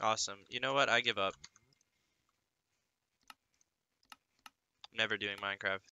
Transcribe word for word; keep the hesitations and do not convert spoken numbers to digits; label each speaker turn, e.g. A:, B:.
A: Awesome. You know what? I give up. Never doing Minecraft.